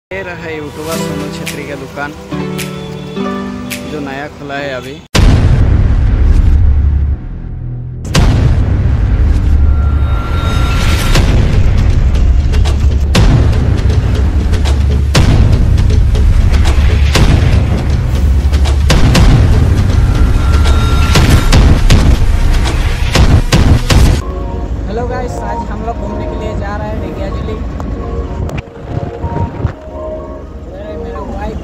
ये रहा यूट्यूबर सोनू छेत्री का दुकान जो नया खुला है अभी। हेलो गाइस, आज हम लोग घूमने के लिए जा रहे हैं ढेकियाजुली। मेरा वाइफ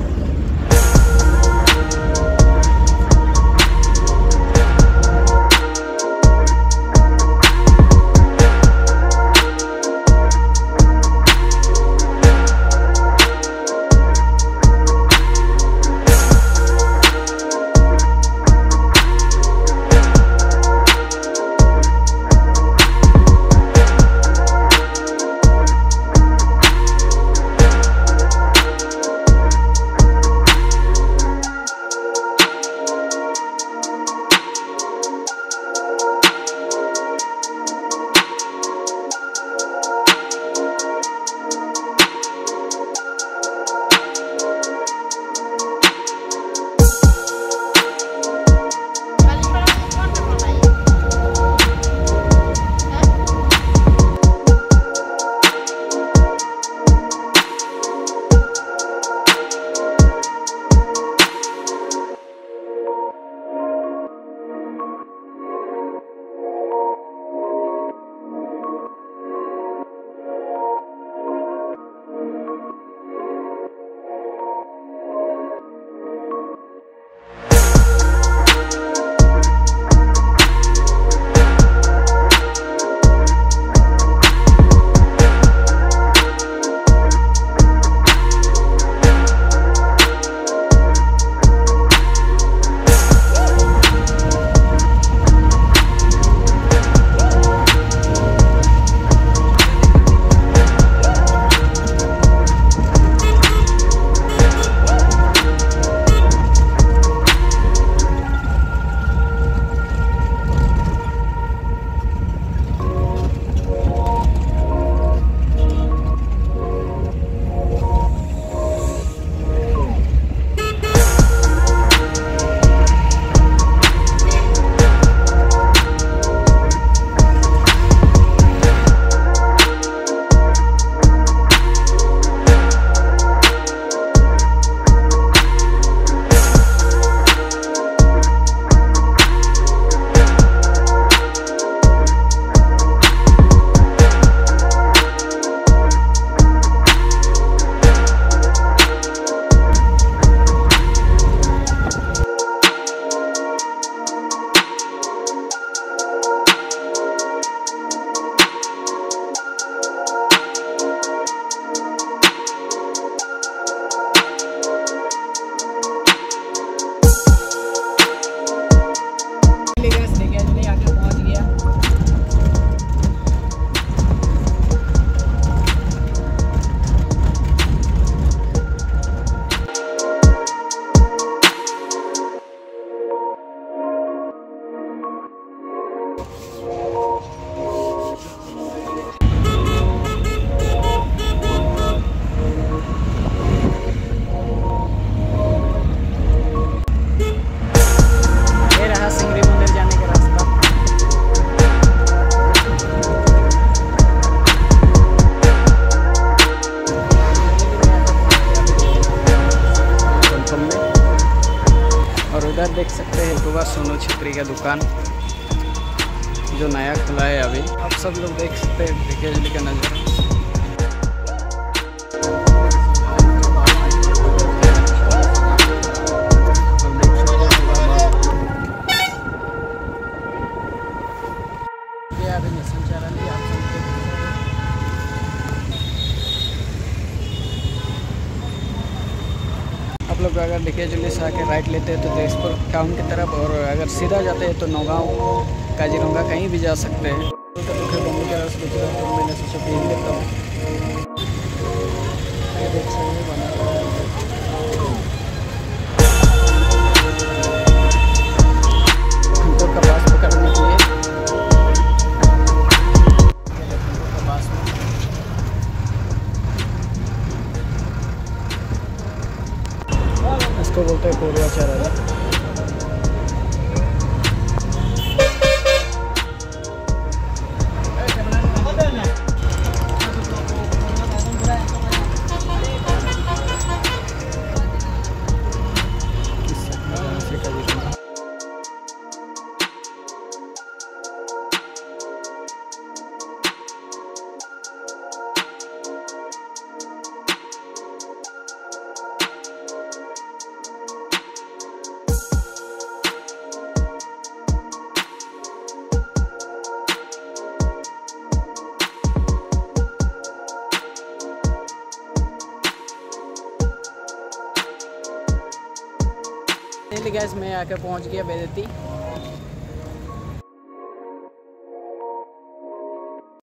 देख सकते हैं यूट्यूबर सोनू छेत्री का दुकान जो नया खुला है अभी। आप सब लोग देख सकते हैं ढेकियाजुली का नज़ारा। आप लोग अगर ढेकियाजुली से आके राइट लेते हैं तो तेजपुर टाउन की तरफ, और अगर सीधा जाते हैं तो नौगांव, काजीरंगा कहीं भी जा सकते हैं। मैंने सोचा पी लेता हूँ। का पास पकड़ने के लिए इसको बोलते हैं कोरिया चैनल। गैस मैं आकर पहुंच गया बेदती।